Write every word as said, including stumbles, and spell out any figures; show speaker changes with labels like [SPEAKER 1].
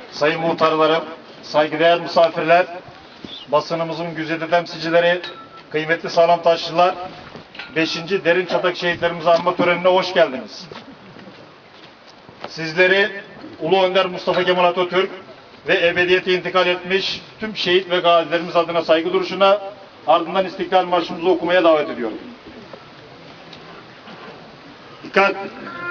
[SPEAKER 1] sayın muhtarlarım, saygıdeğer misafirler, basınımızın güzide temsilcileri, kıymetli sağlam taşlılar, beşinci Derin Çatak Şehitlerimizi anma törenine hoş geldiniz. Sizleri Ulu Önder Mustafa Kemal Atatürk ve ebediyete intikal etmiş tüm şehit ve gazilerimiz adına saygı duruşuna, ardından İstiklal Marşımızı okumaya davet ediyorum. Dikkat!